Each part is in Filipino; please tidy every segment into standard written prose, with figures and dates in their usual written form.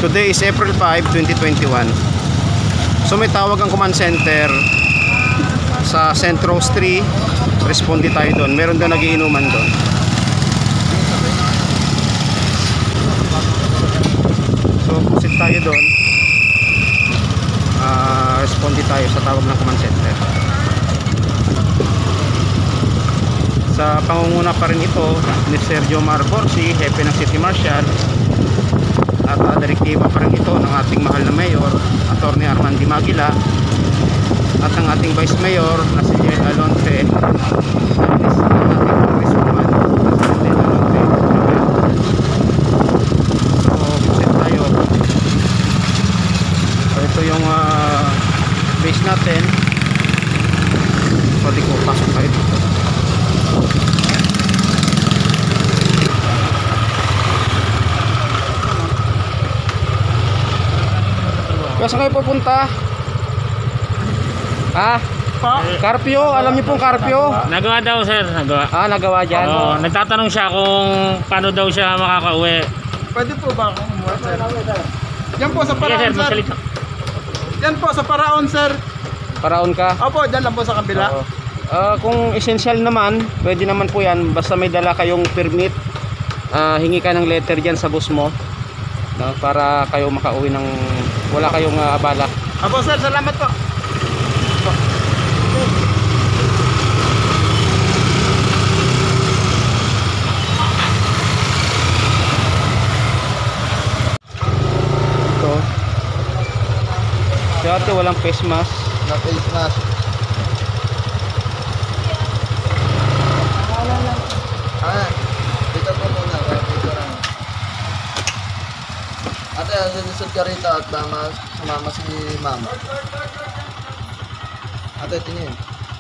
Today is April 5, 2021. So may tawag ang command center sa Centros 3. Responde tayo doon. Meron daw nagiinuman doon. So pusit tayo doon. Responde tayo sa tawag ng command center. Sa pangunguna pa rin ito ni Sergio Marborsi, hepe ng City Marshal, at direktiba pa rin ito ng ating mahal na mayor, Atty. Armando Maguila, at ng ating vice mayor na si Jel Alonte, so pusit tayo. So ito yung base natin. Pwede ko pasok tayo dito. Saan kayo pupunta? Carpio, alam niyo pong Carpio? Nagawa daw sir, nagawa. Nagawa dyan? Oo, nagtatanong siya kung paano daw siya makakauwi. Pwede po ba akong umuwi, sir? Yan po sa Paraon, Sige, sir. magsalita. Yan po sa Paraon, sir. Paraon ka? Opo, dyan lang po sa kabila. Oo. Kung essential naman, pwede naman po yan. Basta may dala kayong permit, hingi ka ng letter dyan sa bus mo, para kayo makauwi ng wala kayong abala. Opo, sir. Salamat po. Ito. Dati walang face mask. Na face mask. Dito po muna. Dito lang. Ate, susud ka rito at sumama si mama. Ate, tingin.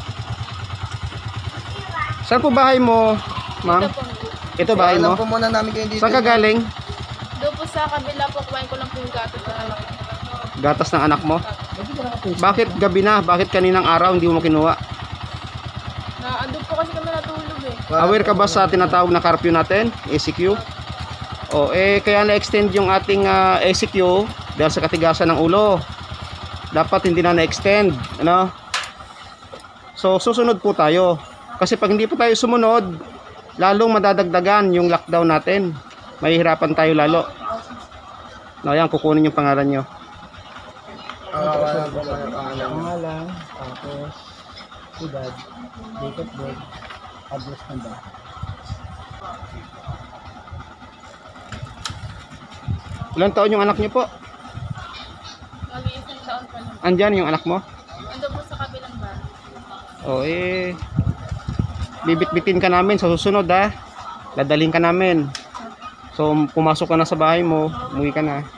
Saan po bahay mo, ma'am? Ito bahay mo? Alam po muna namin kayo dito. Saan ka galing? Doon po sa kabila po, kumain ko lang po yung gato ng anak ko. Gatas ng anak mo? Bakit gabi na? Bakit kaninang araw hindi mo kinuha? Andun po kasi kami natulog eh. Aware ka ba sa tinatawag na curfew natin? ACQ? Kaya na-extend yung ating ACQ dahil sa katigasan ng ulo. Dapat hindi na na-extend, ano? So susunod po tayo. Kasi pag hindi po tayo sumunod, lalong madadagdagan yung lockdown natin. Mahihirapan tayo lalo. Ayan, kukunin yung pangalan nyo. Pangalan, tapos edad, date of birth, address ng bahay. Ilang taon yung anak nyo po? Mag-iisang taon pa lang. Andyan yung anak mo? Andun po sa kabilang bahay. Bibit-bitin ka namin sa susunod ha. Dadaling ka namin. So pumasok ka na sa bahay mo, umuwi ka na.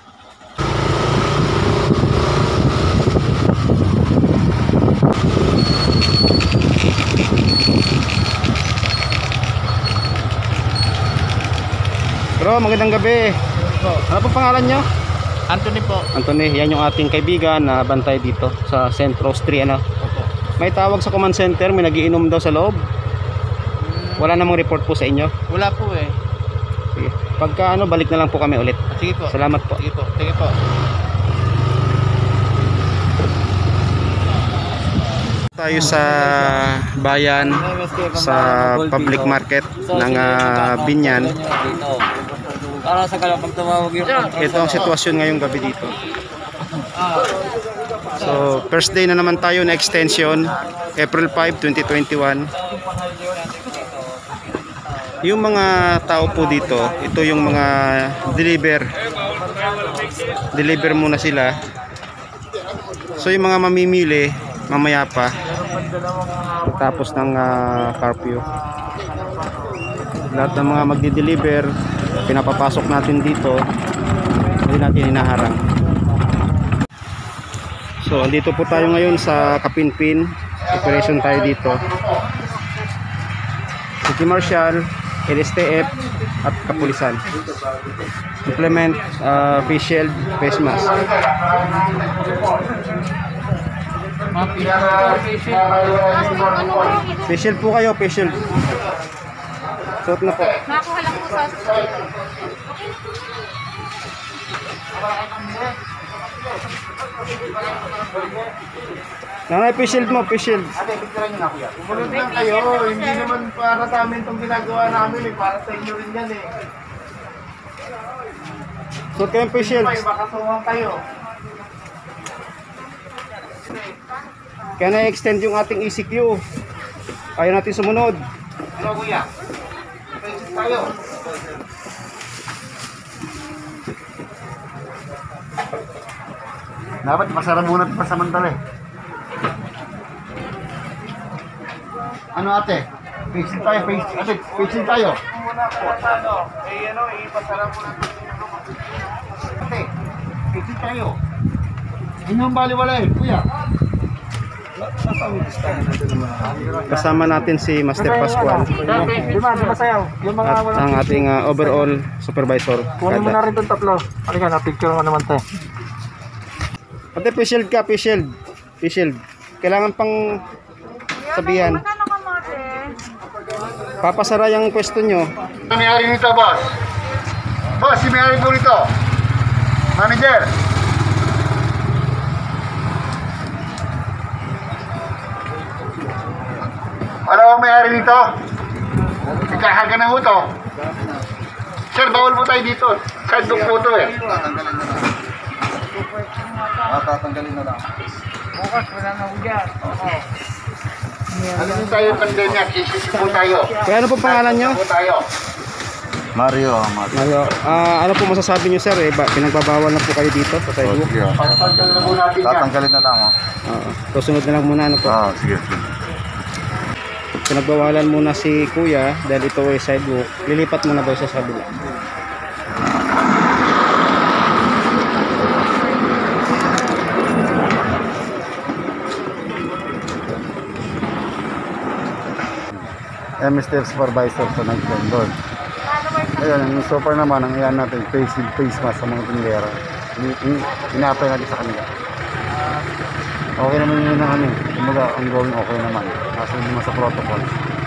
Bro, magandang gabi. Ano po pangalan nyo? Anthony po. Anthony, yan yung ating kaibigan na bantay dito sa Centros 3, ano? Opo. May tawag sa command center, may nagiinom daw sa loob. Wala namang report po sa inyo. Wala po eh. Sige. Pagka balik na lang po kami ulit. Sige po. Salamat po. Sige po. Sige po. Tayo sa bayan, sa public market ng Binyan. Para sa kalapag tumawag yung Ito ang sitwasyon ngayong gabi dito. So, first day na naman tayo na extension, April 5, 2021. Yung mga tao po dito, ito yung mga deliver muna sila. So yung mga mamimili mamaya pa tapos ng curfew. Lahat ng mga magdi-deliver pinapapasok natin dito, hindi natin hinaharang. So andito po tayo ngayon sa Kapinpin. Operation tayo dito. City Marshal, LSTF at Kapulisan. Implement face shield, face mask. Face shield po kayo, face shield. Suot na po. Nakakuha lang po sa Nanay, face shield mo, face shield. Sumunod lang kayo. Hindi naman para sa amin itong ginagawa namin eh. Para sa inyo rin yan eh. Suot kayong face shield. May makasuhan kayo. Kaya na-extend yung ating ECQ. Ayaw natin sumunod. Ano kuya? Tayo. Dapat masara muna pa samantala eh. Ano ate? Fixing tayo, ate, fixing tayo. Muna po sa ano. Eh ano, ipasara mo na. Ate, fixing tayo. Yun yung baliwala eh, kuya. Kasama natin si Master Pascual Di ba sayaw? Yung mga at ang ating overall supervisor. kunin mo na rin itong tatlo. Halika na, picture mo naman tayo. Ate, face shield ka, face shield. Face shield. Kailangan pang sabihan. Magkano ka mo, ate? Papasara yung pwesto nyo. Ano may-ari nito, boss? Boss, si may-ari po nito. Manager. Wala bang may-ari nito? Ikahaga na ho to. Sir, bawal po tayo dito. Sidebook po to eh. Tatanggalin na lang. Bukas, wala na ugat. Ano tayo pandemya? Isip po tayo. Kaya ano po pangalan nyo? Po tayo. Ano, ano po masasabi nyo, sir? Pinagbabawal na po kayo dito sa sidewalk. Tatanggalin na po natin yan. Tatanggalin na lang. Oo. Susunod na lang muna. Ano po? Sige. Pinagbawalan muna si kuya dahil ito ay sidewalk. Lilipat muna daw siya sa kabila. Mr. Supervisor sa nag-doon. Ayan, yung super naman, ang iyan natin, face mask sa mga tindera. Inapay natin sa kanila. Okay naman yun na kami. Kumbaga, ang going okay naman. Kasunod naman sa protocol.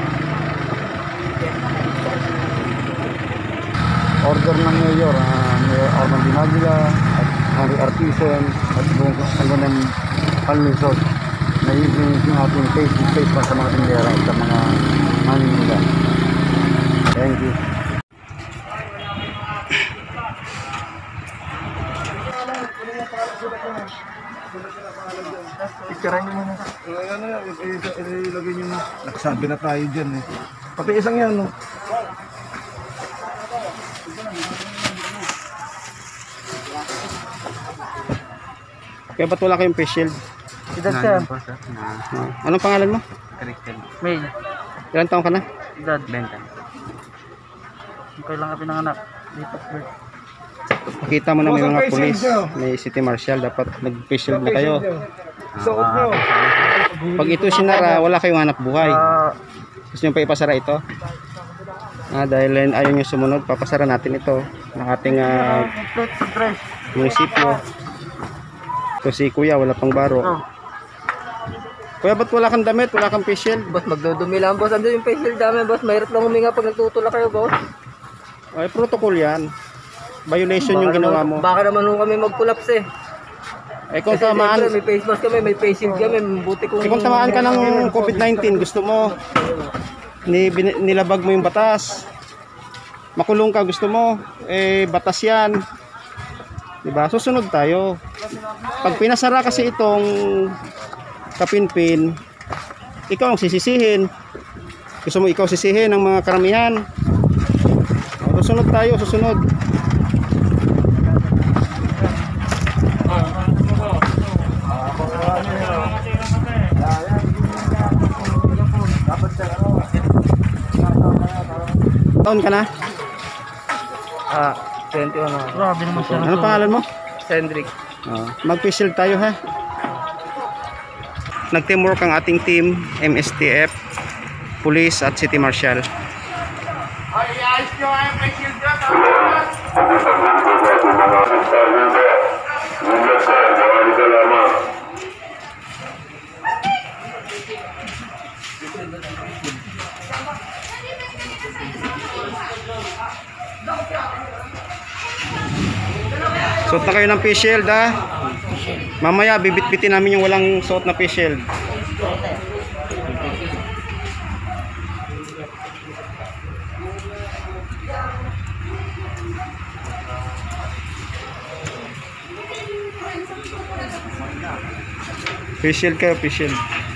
Order ng Mayor, Mayor Armand Dinagila, at Henry Artisen, at buong hanggang ng panlinsod na yung ating face mask sa mga tindera at sa mga maninila. Thank you. Picturean nyo muna. Ano yan, ilagay nyo na. Nakasabi na tayo dyan eh. Pati isang yan, no? Kaya ba't wala kayong face shield? Edad siya. Anong pangalan mo? May. Ilan taong ka na? Edad. Benta. Kailan ka pinanganak? Date of birth. Pakita mo na may mga pulis, may city marshal, dapat nag-face shield na kayo. Suot nyo. Pag ito sinara, wala kayong hanap buhay. Gusto nyo pa ipasara ito? Dahil ayaw nyo sumunod, papasara natin ito ng ating munisipyo. Ito si kuya, wala pang baro. Kuya, ba't wala kang damit? Wala kang face shield? Boss, magdudumi lang, boss. Ando yung face shield namin, boss. Mahirap lang huminga pag nagtutulak kayo, boss. Ay, protocol yan. Violation yung ginawa mo. Baka naman nung kami mag-collapse eh. Kung Kasi tamaan, siyempre, may face mask kami, may face shield kami. Buti kung... kung tamaan ka ng COVID-19, gusto mo, nilabag mo yung batas. Makulong ka, gusto mo, batas yan. Diba? Susunod tayo. Pag pinasara kasi itong kapinpin, ikaw ang sisisihin. Gusto mo ikaw sisihin ng mga karamihan. Susunod tayo, susunod. Taon ka na? 21 na. Grabe naman siya. Ano pangalan mo? Cendric. Mag-face shield tayo ha. Nag-teamwork ang ating team, MSTF, Police at City Marshal. Ay, ayos nyo ay may shield dyan. Suot na kayo ng face shield ha. Mamaya bibit-bitin namin yung walang suot na face shield. Face shield kayo, face shield.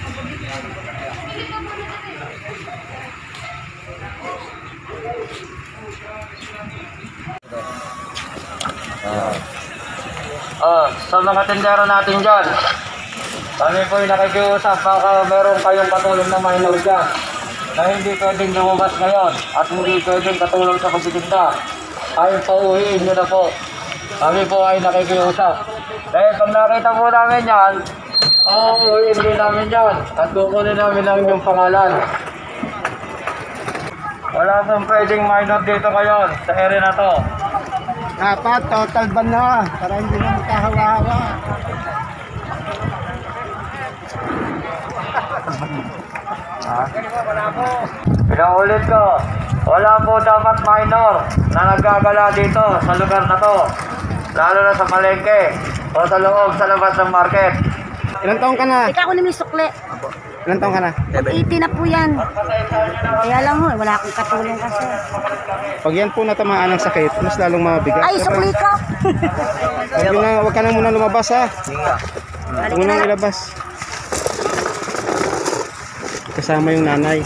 Sa mga tindero natin dyan, kami po yung nakikiusap baka meron kayong katulong na minor dyan na hindi pwedeng lumabas ngayon at hindi pwedeng katulong sa pagtitinda. Ay pauwiin nyo na po. Kami po ay nakikiusap. Dahil pag nakita po namin yan, uuwiin din namin yan at kukunin namin lang yung pangalan. Wala pong pwedeng minor dito ngayon sa area na to. Dapat total ban na para hindi na magkahawa-hawa. Pinaulit ko, wala po dapat minor na naggagala dito sa lugar na to. Lalo na sa palengke o sa loob sa labas ng market. Ilang taong ka na? Ika ako namin sukle. Ilang taong ka na? 80 na po yan. Kaya lang mo, wala akong katulong kasi. Pag yan po natamaan ng sakit, mas lalong mabigat. Ay, sukli ka! Huwag ka na muna lumabas ha. Huwag mo nang ilabas. Kasama yung nanay.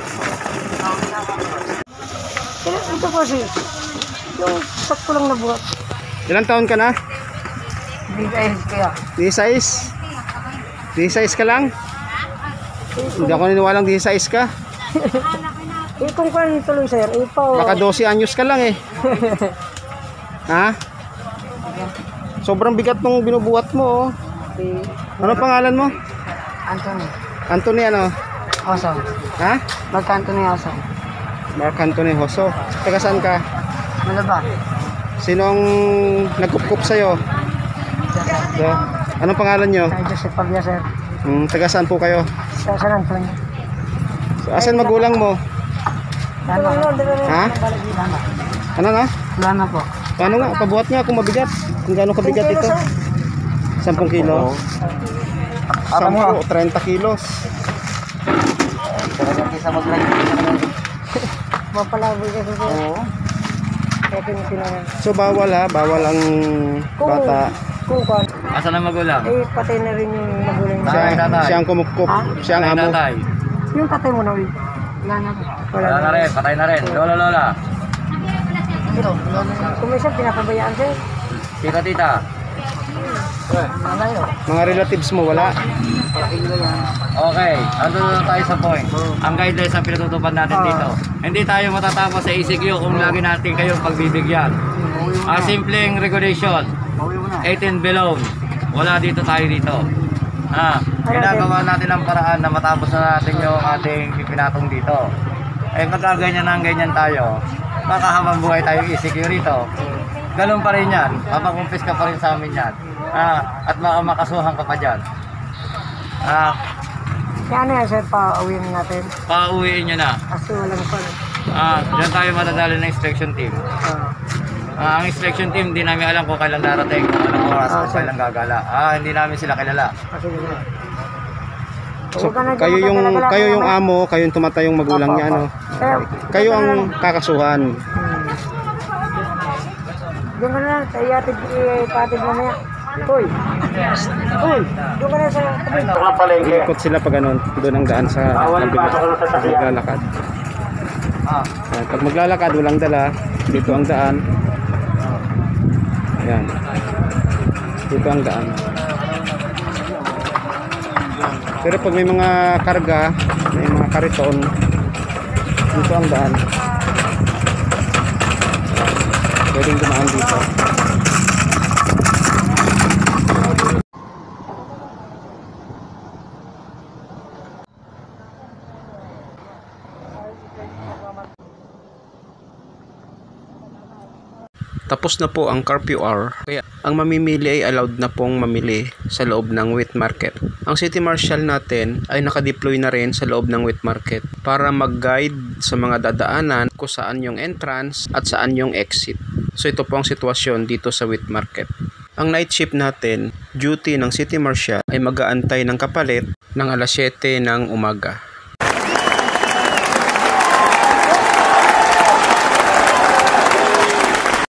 Kaya ito kasi, yung sakto lang na buhat. Ilang taon ka na? Hindi kaya. 16? 16 ka lang? Hindi ako niniwalang 16 ka. Eh kung kung tuloy sir, ito. Baka 12 anyos ka lang eh. Ha? Sobrang bigat nung binubuhat mo oh. Ano pangalan mo? Anthony. Anthony ano? Oso. Ha? Mag-Anthony Oso. Mark Anthony Hoso. Taga saan ka? Malaba. Sinong nagkup-kup sa'yo? So, anong pangalan nyo? Kay Joseph Pabia sir. Taga saan po kayo? Sa San Antonio. So, asan magulang mo? Lama. Ha? Lama. Ano na? Lama po. Paano nga? Pabuhat nga kung mabigat. Kung gaano kabigat ito? 10 kilo? 10, 30 kilos. Mapalaboy kasi sir. Oo. Kaya pinipinahan. So bawal ha? Bawal ang bata. Kung kung Asan ang magulang? eh patay na rin yung magulang na. Siya ang kumupkup. Siya ang amo. Yung tatay mo na ulit. Wala na. Wala na. rin, patay na rin. Lola. Kung minsan pinapabayaan sir. Tita. Malayo. Mga relatives mo wala? Okay, ando na tayo sa point. Ang guidelines na pinatutupan natin dito. Hindi tayo matatapos sa ECQ kung lagi natin kayong pagbibigyan. Simpleng regulation, 18 below. Wala dito tayo dito. Ginagawa natin ang paraan na matapos na natin yung ating ipinatong dito. Pagka ganyan tayo, makahabang buhay tayo ECQ rito. Ganun pa rin yan. Mapakumpis ka pa rin sa amin yan. At makasuhan ka pa dyan. Kaya ano yan sir, pa-uwiin natin. Pauwiin nyo na. Kasi walang pa. Diyan tayo matadali ng inspection team. Ang inspection team, hindi namin alam kung kailan darating, kung anong oras, kung kailan gagala. Hindi namin sila kilala. Kasi yun. So, kayo yung amo, kayo yung tumatayong magulang niya ano. Kayo ang kakasuhan. Doon ka na, sa iyatid mamaya. Uy! Doon ka na sa tabi. Ikot sila pag ganun, doon ang daan sa maglalakad. Pag maglalakad, walang dala, dito ang daan. Ayan. Dito ang daan. Pero pag may mga karga, may mga kariton, dito ang daan. Pwedeng dumaan dito. Tapos na po ang curfew hour, kaya ang mamimili ay allowed na pong mamili sa loob ng wheat market. Ang city marshal natin ay nakadeploy na rin sa loob ng wheat market para mag-guide sa mga dadaanan kung saan yung entrance at saan yung exit. So ito po ang sitwasyon dito sa wheat market. Ang night shift natin, duty ng City Marshal ay mag-aantay ng kapalit ng alas 7 ng umaga.